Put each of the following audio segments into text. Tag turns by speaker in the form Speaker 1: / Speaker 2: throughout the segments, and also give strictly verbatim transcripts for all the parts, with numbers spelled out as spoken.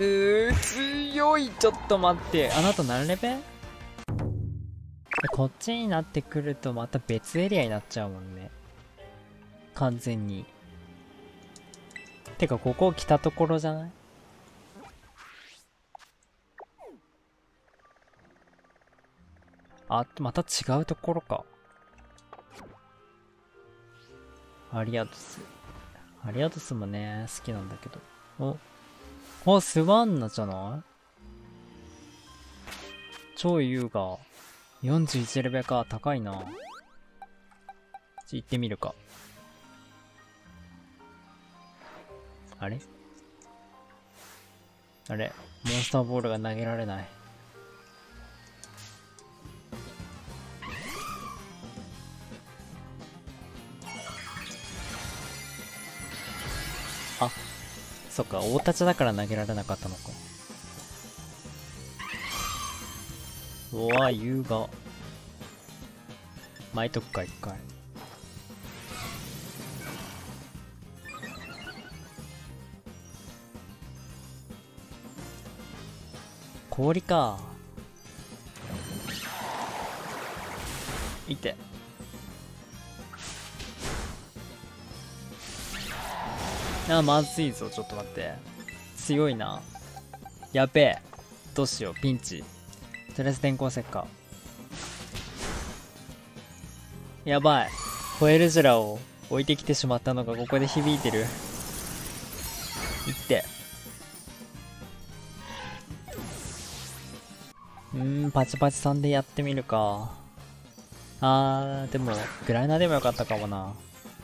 Speaker 1: うー、強い。ちょっと待って。あなた何レベル？こっちになってくるとまた別エリアになっちゃうもんね。完全に。てか、ここ来たところじゃない？あ、また違うところか。アリアドス。アリアドスもね、好きなんだけど。お、あ、スワンナじゃない？超優雅。よんじゅういちレベルか。高いな。ちょ、行ってみるか。あれあれモンスターボールが投げられない。あ、そっか、大立ちだから投げられなかったのか。うわ、優雅。巻いとくか、一回。氷か。いて。あ、まずいぞ。ちょっと待って。強いな。やべえ。どうしよう。ピンチ。とりあえず電光石火。やばい。ホエルジュラを置いてきてしまったのがここで響いてる。いって。うーん、パチパチさんでやってみるか。あー、でも、グライナーでもよかったかもな。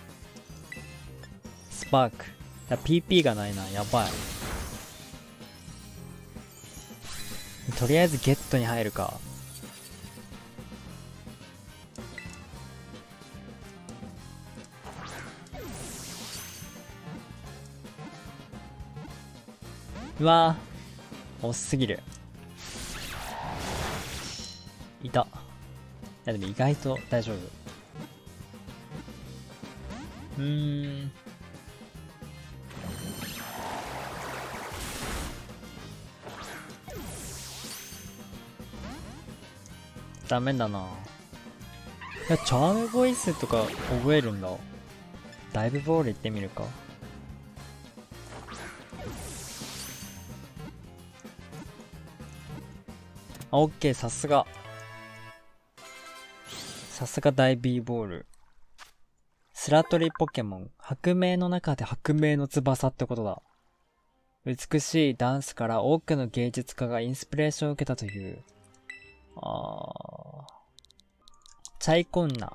Speaker 1: スパーク。いや、ピーピー がないな。やばい。とりあえずゲットに入るか。うわー、遅すぎる。いた。いやでも意外と大丈夫。うーん。ダメだな。いや、チャームボイスとか覚えるんだ。ダイブボール行ってみるか。あ、オッケー、さすが。さすが大 B ボール。スラトリポケモン。白明の中で白明の翼ってことだ。美しいダンスから多くの芸術家がインスピレーションを受けたという。あー。チャイコンナ。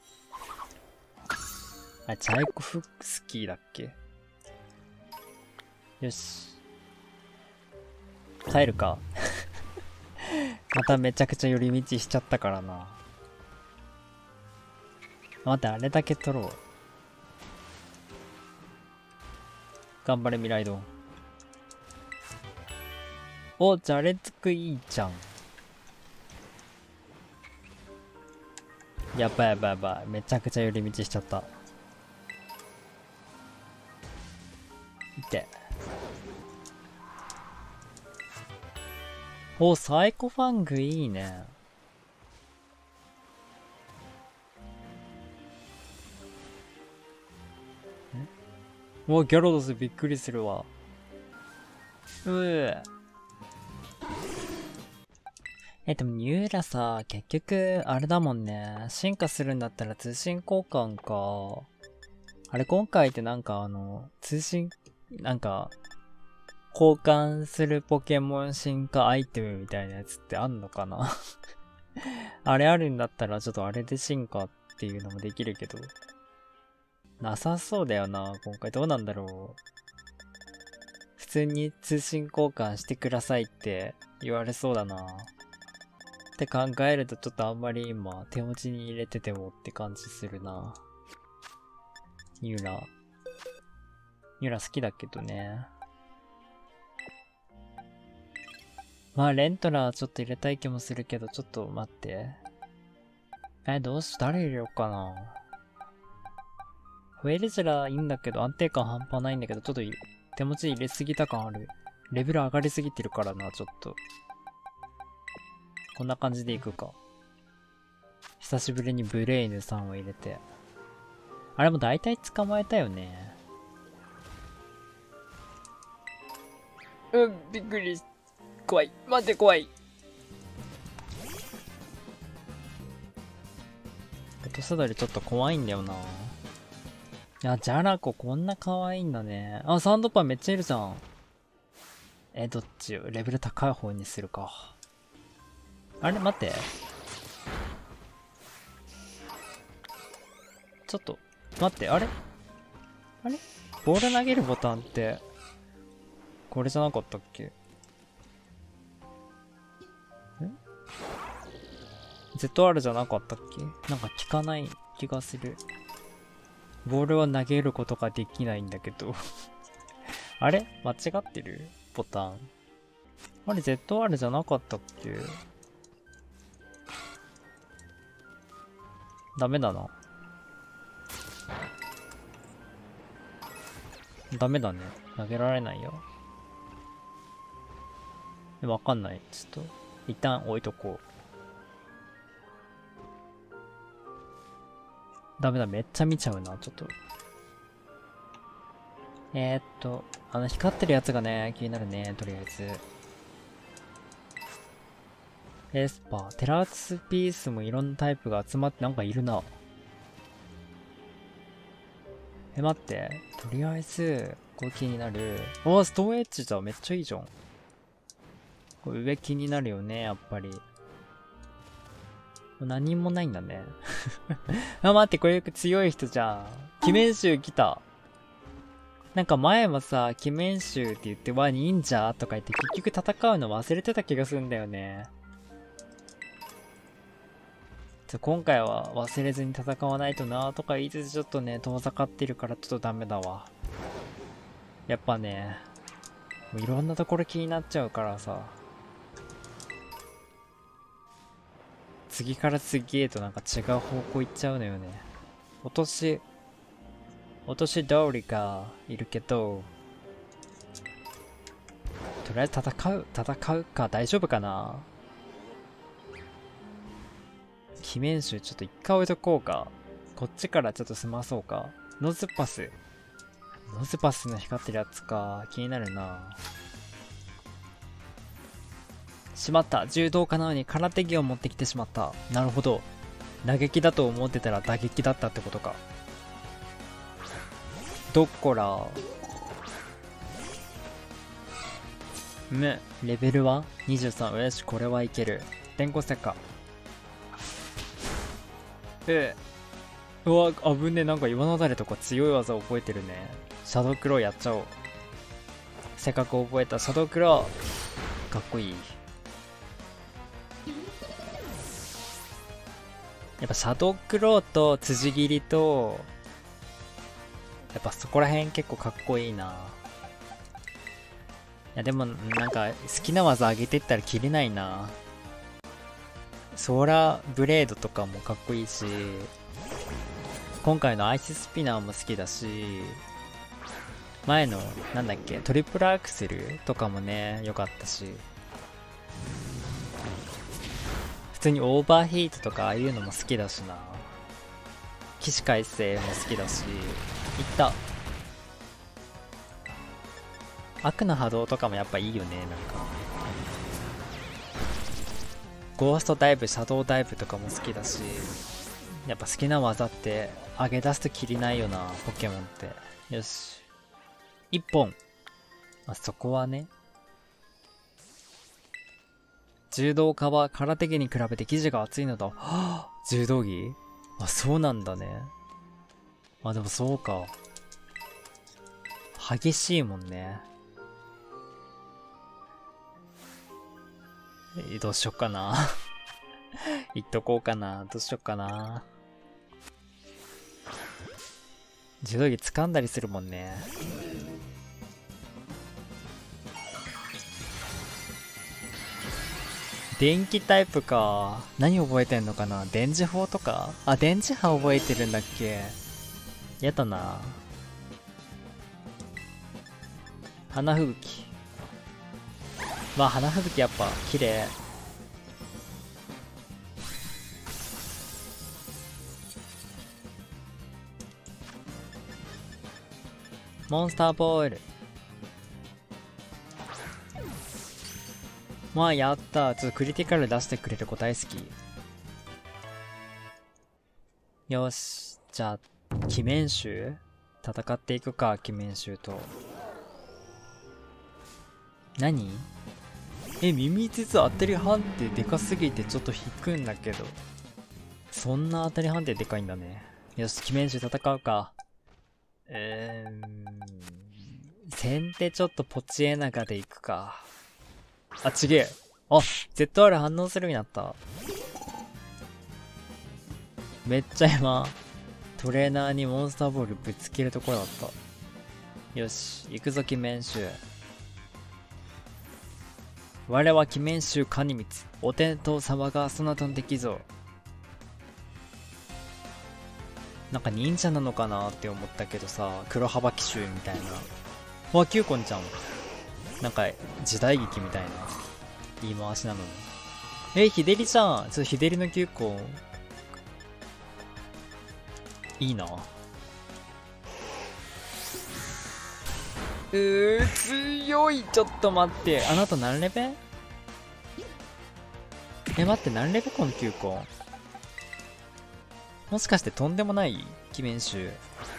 Speaker 1: あ、チャイコフスキーだっけ？よし。帰るか。まためちゃくちゃ寄り道しちゃったからな。待って、あれだけ取ろう。頑張れ、未来ドン。お、じゃあレッツクいいじゃん。やばいやばいやばい。めちゃくちゃ寄り道しちゃった。いて。お、サイコファングいいね。ん？お、ギャロドスびっくりするわ。うぅ。え、でもニューラさ、結局、あれだもんね。進化するんだったら通信交換か。あれ、今回ってなんかあの、通信、なんか、交換するポケモン進化アイテムみたいなやつってあんのかな？あれあるんだったらちょっとあれで進化っていうのもできるけど。なさそうだよな、今回どうなんだろう。普通に通信交換してくださいって言われそうだな。って考えるとちょっとあんまり今手持ちに入れててもって感じするな。ニューラ。ニューラ好きだけどね。まあレントラーちょっと入れたい気もするけど、ちょっと待って。え、どうし、誰入れようかな。フェルジュラーいいんだけど安定感半端ないんだけど、ちょっと手持ち入れすぎた感ある。 レベル上がりすぎてるからな、ちょっと。こんな感じでいくか。久しぶりにブレイヌさんを入れて。あれも大体捕まえたよね。うん、びっくり。怖い。待って、怖い。落とさだりちょっと怖いんだよな。いや、ジャラコこんな可愛いんだね。あ、サンドパンめっちゃいるじゃん。え、どっちよ。レベル高い方にするか。あれ待って。ちょっと、待って、あれあれボール投げるボタンって、これじゃなかったっけ？ん ゼットアール じゃなかったっけ？なんか効かない気がする。ボールは投げることができないんだけど。あれ間違ってるボタン。あれ ゼットアール じゃなかったっけ？ダメだな。ダメだね。投げられないよ。わかんない。ちょっと、一旦置いとこう。ダメだ、めっちゃ見ちゃうな、ちょっと。えー、っと、あの光ってるやつがね、気になるね、とりあえず。エスパー、テラスピースもいろんなタイプが集まってなんかいるな。え、待って。とりあえず、これ気になる。おー、ストーンエッジだ。めっちゃいいじゃん。これ上気になるよね、やっぱり。何もないんだね。あ、待って、これ強い人じゃん。鬼面衆来た。なんか前もさ、鬼面衆って言って、わ、忍者とか言って結局戦うの忘れてた気がするんだよね。今回は忘れずに戦わないとなとか言いつつちょっとね、遠ざかってるからちょっとダメだわ。やっぱね、もういろんなところ気になっちゃうからさ。次から次へとなんか違う方向行っちゃうのよね。落とし、落とし通りがいるけど、とりあえず戦う、戦うか大丈夫かな。鬼面衆ちょっと一回置いとこうか。こっちからちょっと済まそうか。ノズパス。ノズパスの光ってるやつか。気になるな。しまった。柔道家なのに空手技を持ってきてしまった。なるほど。打撃だと思ってたら打撃だったってことか。どっこら。む。レベルはにじゅうさん。よし、これはいける。電光石火。えうわ、危ねえ。なんか岩なだれとか強い技覚えてるね。シャドウクローやっちゃおう。せっかく覚えたシャドウクロー。かっこいい。やっぱシャドウクローと辻斬りと、やっぱそこら辺結構かっこいいな。いやでもなんか好きな技上げてったら切れないな。ソーラーブレードとかもかっこいいし、今回のアイススピナーも好きだし、前のなんだっけトリプルアクセルとかもね良かったし、普通にオーバーヒートとかああいうのも好きだしな。起死回生も好きだし、いった悪の波動とかもやっぱいいよね。なんかゴーストダイブ、シャドウダイブとかも好きだし、やっぱ好きな技って上げ出すときりないよな、ポケモンって。よし。一本。まあ、そこはね。柔道家は空手技に比べて生地が厚いのだ。はあ、柔道着？あ、そうなんだね。あ、でもそうか。激しいもんね。え、どうしよっかな。言っとこうかな。どうしよっかな。柔道着掴んだりするもんね。電気タイプか。何覚えてんのかな。電磁砲とか。あ、電磁波覚えてるんだっけ。やだな。花吹雪。 まあ花吹雪やっぱ綺麗。モンスターボール。まあやった。ちょっとクリティカル出してくれる子大好き。よし。じゃあ、鬼面衆戦っていくか、鬼面衆と。何？え、耳実当たり判定でかすぎてちょっと引くんだけど。そんな当たり判定でかいんだね。よし、鬼面衆戦うか。うーん。先手ちょっとポチエナガでいくか。あ、ちげえ。あ、ゼットアール 反応するようになった。めっちゃ今、トレーナーにモンスターボールぶつけるところだった。よし、行くぞ鬼面衆。我は鬼面衆カニミツ。お天道様がそなたの敵ぞ。なんか忍者なのかなって思ったけどさ、黒幅奇襲みたいな。わ、キュウコンちゃん。なんか、時代劇みたいな言い回しなのに。え、ヒデリちゃん。ちょっとヒデリのキュウコン。いいな。うー、強い。ちょっと待って。あなた何レベ？え、待って、何レベこのキュウコン。もしかしてとんでもない鬼面衆。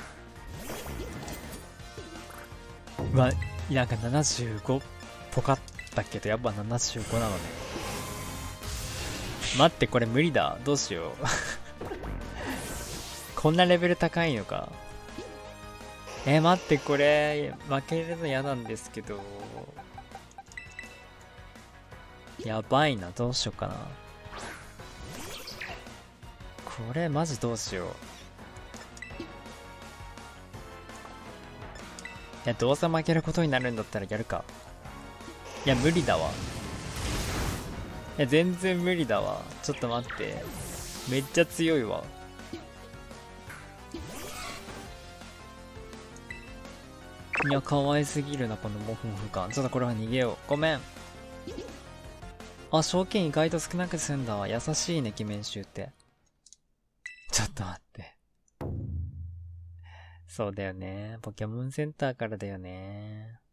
Speaker 1: うわ、なんかななじゅうごっぽかったけど、やっぱななじゅうごなのね。待って、これ無理だ。どうしよう。こんなレベル高いのか。え、待って、これ、負けるの嫌なんですけど。やばいな、どうしようかな。これ、マジどうしよう。いや、どうせ負けることになるんだったらやるか。いや、無理だわ。いや、全然無理だわ。ちょっと待って。めっちゃ強いわ。いや、可愛すぎるな、このモフモフ感。ちょっとこれは逃げよう。ごめん。あ、賞金意外と少なく済んだわ。優しいね、鬼面衆って。ちょっと待って。そうだよね。ポケモンセンターからだよね。